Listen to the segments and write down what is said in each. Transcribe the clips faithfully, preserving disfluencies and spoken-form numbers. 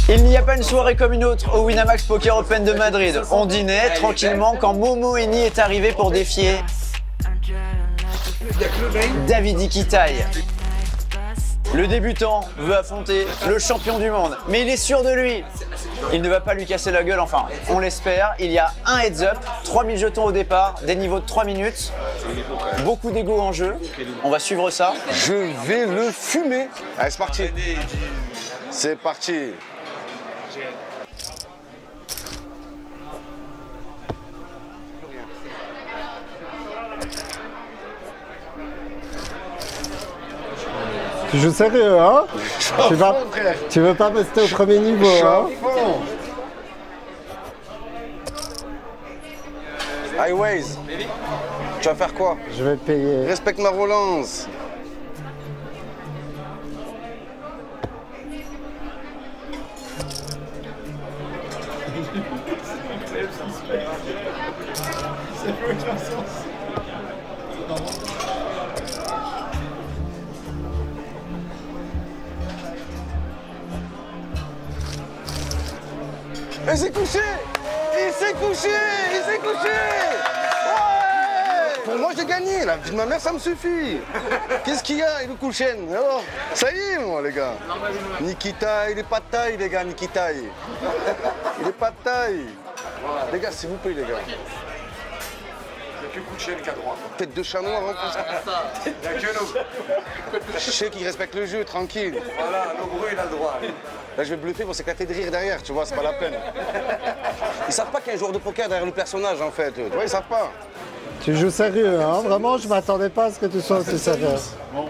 Il n'y a pas une soirée comme une autre au Winamax Poker Open de Madrid. On dînait tranquillement quand Momo Eni est arrivé pour défier David Iquitaille. Le débutant veut affronter le champion du monde, mais il est sûr de lui. Il ne va pas lui casser la gueule, enfin, on l'espère. Il y a un heads up, trois mille jetons au départ, des niveaux de trois minutes, beaucoup d'ego en jeu. On va suivre ça. Je vais le fumer. Allez, c'est parti. C'est parti. Tu joues sérieux, hein? Tu, vas, tu veux pas rester au premier niveau, hein? Highways, tu vas faire quoi? Je vais payer. Respecte ma relance. Ça fait aucun sens. Il s'est couché! Il s'est couché! Il s'est couché! Ouais! Pour moi, j'ai gagné. La vie de ma mère, ça me suffit. Qu'est-ce qu'il y a, il est couché? Alors, ça y est, moi, les gars. Nikita, il est pas de taille, les gars, Nikita. Il est pas de taille. Les gars, s'il vous plaît, les gars. Il n'y a que Kouchen qui a droit. Tête de chat noir en plus. Il n'y a que nous. Je sais qu'il respecte le jeu, tranquille. Voilà, Nogro, il a le droit. Là, je vais bluffer pour s'éclater de rire derrière, tu vois, c'est pas la peine. Ils savent pas qu'il y a un joueur de poker derrière le personnage, en fait. Tu vois, ils savent pas. Tu joues sérieux, hein? Vraiment, je m'attendais pas à ce que tu sois aussi sérieux. Bon.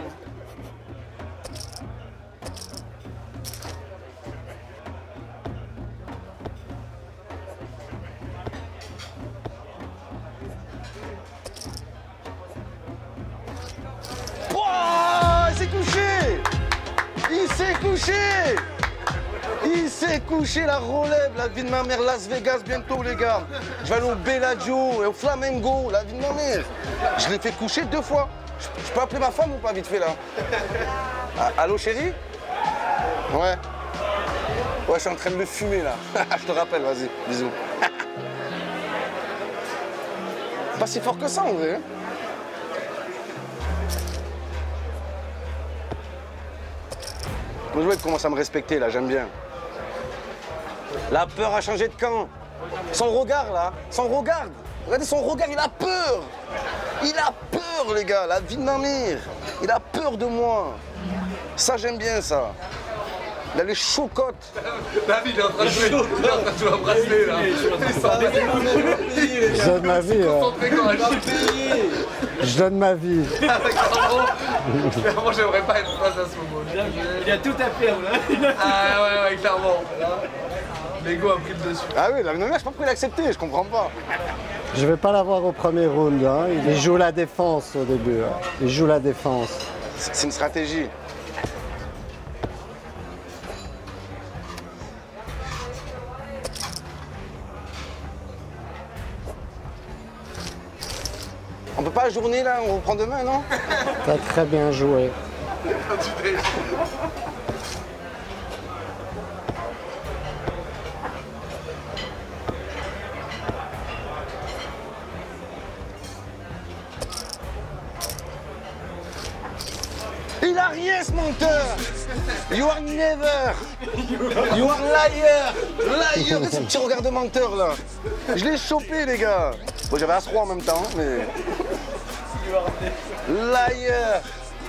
Il s'est couché! Il s'est couché! Il s'est couché, la relève, la vie de ma mère, Las Vegas bientôt, les gars. Je vais aller au Bellagio et au Flamengo, la vie de ma mère. Je l'ai fait coucher deux fois. Je, je peux appeler ma femme ou pas, vite fait, là? Ah, allô, chérie? Ouais. Ouais, je suis en train de le fumer, là. Je te rappelle, vas-y, bisous. Pas si fort que ça, en vrai. Mon jouet commence à me respecter, là, j'aime bien. La peur a changé de camp. Son regard, là, son regard. Regardez son regard, il a peur. Il a peur, les gars, la vie de ma mère. Il a peur de moi. Ça, j'aime bien, ça. Il a les chocottes. David, il est en train de jouer. Il est en train de jouer un bracelet, là. Il sort des Je donne ma vie. Ouais. Je donne ma vie. Clairement, j'aimerais pas être face à ce moment. Il a tout à perdre, là. Ah ouais, ouais, clairement. L'ego a pris le dessus. Ah oui, la vie de ma mère, je sais pas pourquoi il a accepté, je comprends pas. Je vais pas l'avoir au premier round. Hein. Il joue la défense au début. Hein. Il joue la défense. C'est une stratégie. On peut pas ajourner là, on reprend demain, non? T'as très bien joué. Il a rien ce menteur! You are never! You are liar! Liar! Regarde ce petit regard de menteur là! Je l'ai chopé les gars! Bon j'avais As-Roi en même temps, mais... Liar!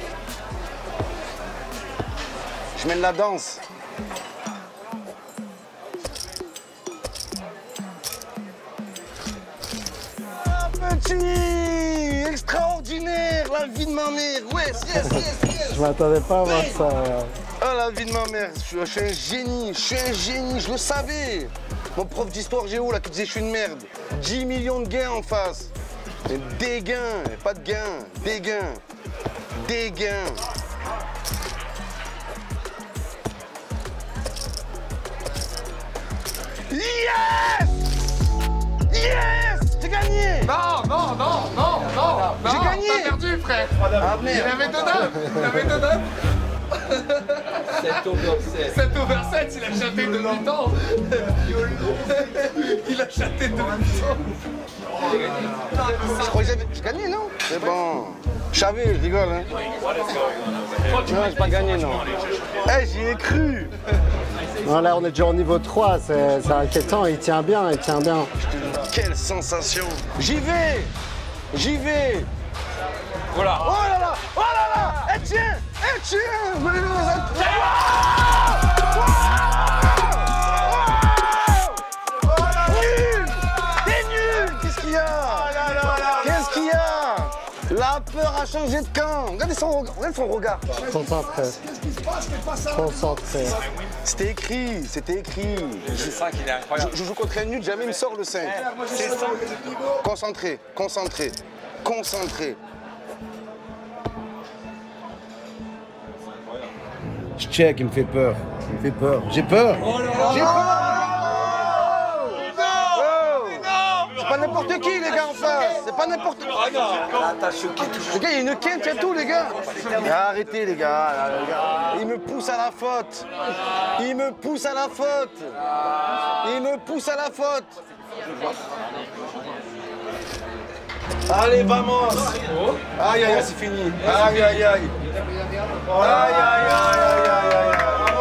Je mène la danse. Ah, petit! Extraordinaire! La vie de ma mère! Yes, yes, yes, yes! Je m'attendais pas à voir ça. Ouais. Ah la vie de ma mère, je suis, je suis un génie, je suis un génie, je le savais. Mon prof d'histoire géo là qui disait je suis une merde. dix millions de gains en face. Mais des gains, pas de gains, des gains, des gains. Yes! Yes! J'ai gagné! Non, non, non, non, non, non. J'ai gagné! T'as perdu, frère. Ah Il merde! avait deux dames. Il avait deux dames. sept over sept. sept over sept, il a chaté de mi-temps. Il a chaté de mi-temps. Je croyais que j'avais- j'ai gagné, non? C'est bon. Je savais, je rigole, hein. Non, j'ai pas gagné, non. Eh, j'y ai cru. Non, là, on est déjà au niveau trois, c'est c'est inquiétant. Il tient bien, il tient bien. Quelle sensation. J'y vais. J'y vais. Voilà. Oh là là. Oh là là. Eh, tiens. Eh, tiens. Mais non, ça- Nul. T'es nul. Qu'est-ce qu'il y a? Qu'est-ce qu'il y a? La peur a changé de camp. Regardez son, regard. Regardez son regard. Concentré. Concentré. C'était écrit, c'était écrit. Le cinq, il est incroyable. Je, je joue contre un nul, jamais il me sort le cinq. Concentré, concentré, concentré. Je check, il me fait peur. Il me fait peur. J'ai peur. J'ai peur. C'est pas n'importe qui, les gars, en face. C'est pas n'importe qui. Les gars, il y a une quinte, il y a tout, les gars. Arrêtez, les gars. Là, les gars. Il me pousse à la faute. Il me pousse à la faute. Il me pousse à la faute. Allez, vamos. Aïe, aïe, aïe, c'est fini. Aïe, aïe, aïe. Aïe, aïe, aïe, aïe, aïe, aïe.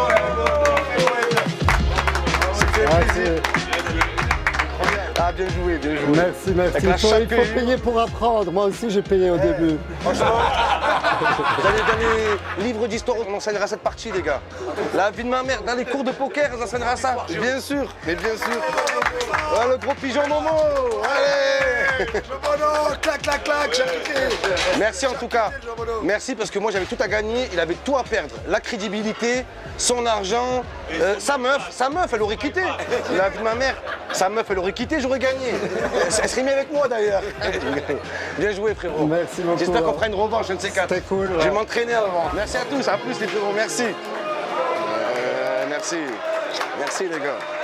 Ah, c'est- Ah, bien joué, bien joué. Merci, merci. Avec Il la faut, il faut chapelle. payer pour apprendre. Moi aussi, j'ai payé au début. Franchement, dans les, dans les livres d'histoire, on enseignera cette partie, les gars. La vie de ma mère, dans les cours de poker, on enseignera ça. Bien sûr, mais bien sûr. Ah, le gros pigeon Momo. Allez. Clac, clac, clac, j'ai cliqué. Merci en tout cas. Merci parce que moi j'avais tout à gagner, il avait tout à perdre. La crédibilité, son argent, euh, sa meuf, sa meuf elle aurait quitté. La vie de ma mère, sa meuf elle aurait quitté, j'aurais gagné. Elle serait mise avec moi d'ailleurs. Bien joué frérot. Merci beaucoup. J'espère qu'on fera une revanche, je ne sais quatre. C'était cool, Je vais ouais. m'entraîner avant. Merci à tous, à plus les frérots, merci. Euh, merci. Merci les gars.